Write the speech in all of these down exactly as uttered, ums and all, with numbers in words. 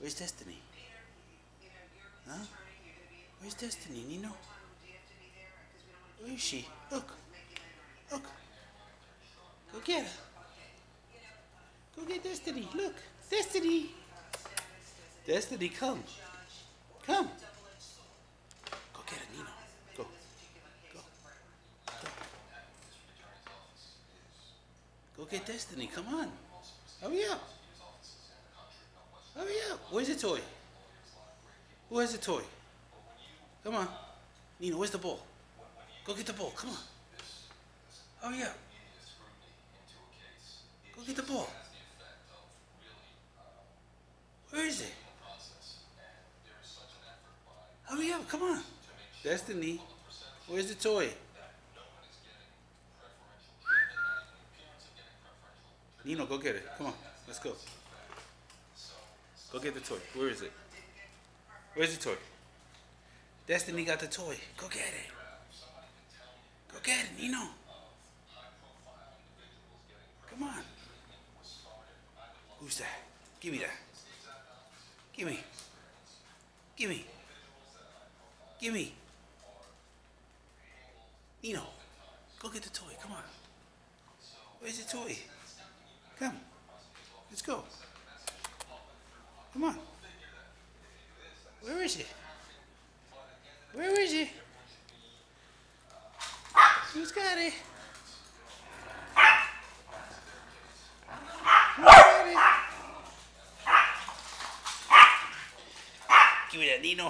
Where's Destiny? Huh? Where's Destiny, Nino? Where is she? Look. Look. Go get her. Go get Destiny. Look. Destiny. Destiny, come. Come. Go get her, Nino. Go. Go. Go. Go get Destiny. Come on. Hurry up. Hurry up. Where's the toy? Who has the toy? Come on. Nino, where's the ball? Go get the ball. Come on. Hurry up. Go get the ball. Where is it? Hurry up. Come on. Destiny, where's the toy? Nino, go get it. Come on. Let's go. Go get the toy. Where is it? Where's the toy? Destiny got the toy. Go get it. Go get it, Nino. Come on. Who's that? Give me that. Give me. Give me. Give me. Nino, go get the toy. Come on. Where's the toy? Come. Let's go. Come on. Where is it? Where is it? Who's got it? Who's got it? Give me that, Nino.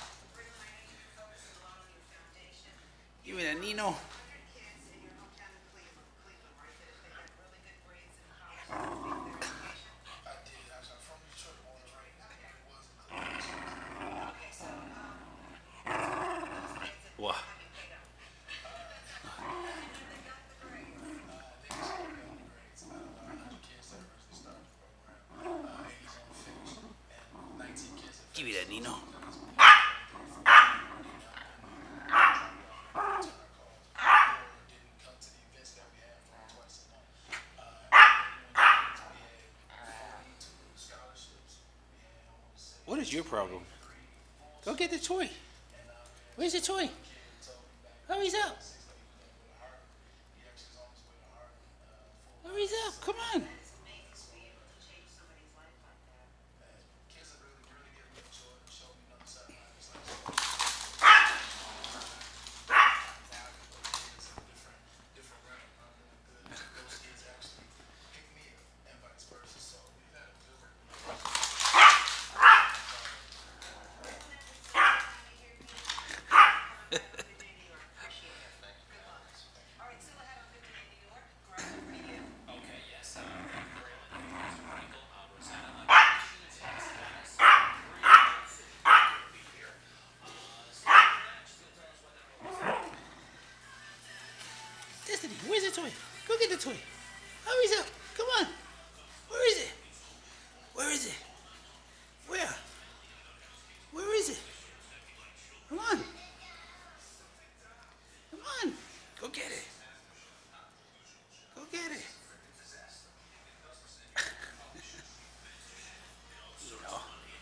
Give me that, Nino. What? Give me that, Nino. What is your problem? Go get the toy. Where's the toy? Hurry up. Hurry up. Come on. Destiny, where's the toy? Go get the toy. Hurry up. Come on. Where is it? Where is it? Where? Where is it? Come on. Come on. Go get it. Go get it. You know.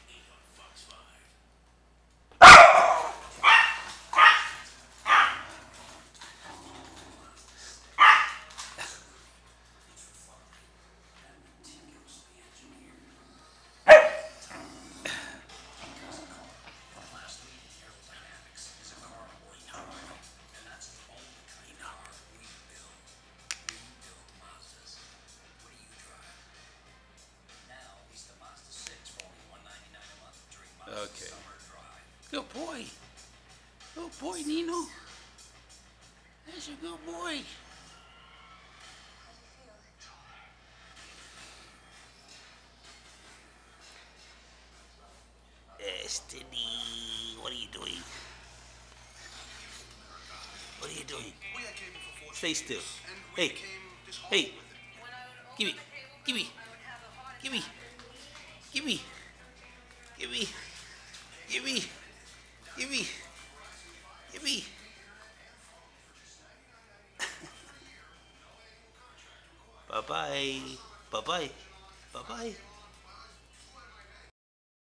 Okay. Good boy. Good boy, Nino. That's a good boy. Destiny, what are you doing? What are you doing? Stay still. Hey, hey, give me, give me, give me, give me, give me. Give me, give me, give me. Bye-bye, bye-bye, bye-bye.